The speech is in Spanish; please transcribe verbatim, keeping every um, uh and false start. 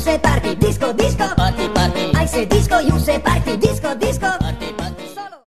say party, disco, disco. Party, party. I say disco, you say party, disco, disco.